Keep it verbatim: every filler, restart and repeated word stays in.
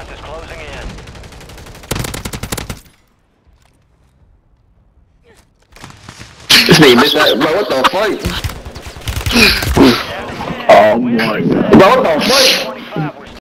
Gas is closing in. This nigga missed that, bro. What the fuck? Gas is Oh my god. Bro, what the fuck?